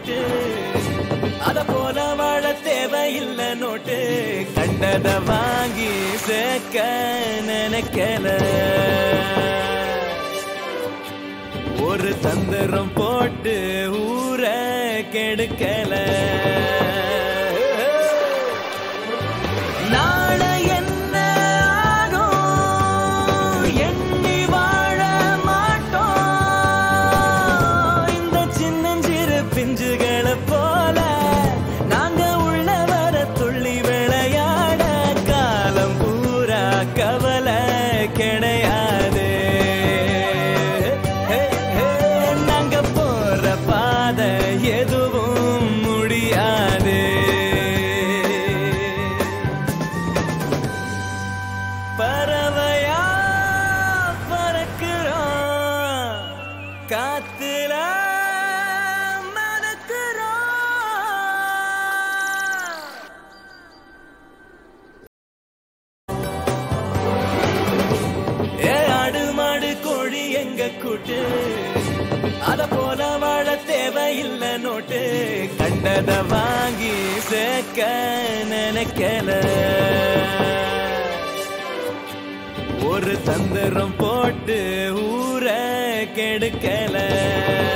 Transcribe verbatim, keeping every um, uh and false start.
கூட்டு அத போல வாழ தேவையில்லை நோட்டு கண்டத வாங்கி சேர்க்க நினைக்கல ஒரு தந்திரம் போட்டு ஊர கெடுக்கல நாளை என்ன ஆகும் எண்ணி வாழ மாட்டோம் இந்த சின்னஞ்சிறு பிஞ்சுகளை போல நாங்க உள்ள வர துள்ளி விளையாட காலம் பூரா கவலை கிடையாது நாங்க போற பாதை எதுவும் முடியாது பறவையா பறக்கிறோம் காத்துல கூட்டு அத போல வாழ தேவையில்லை நோட்டு கண்டத வாங்கி சேர்க்க நினைக்கல ஒரு தந்திரம் போட்டு ஊர கெடுக்கல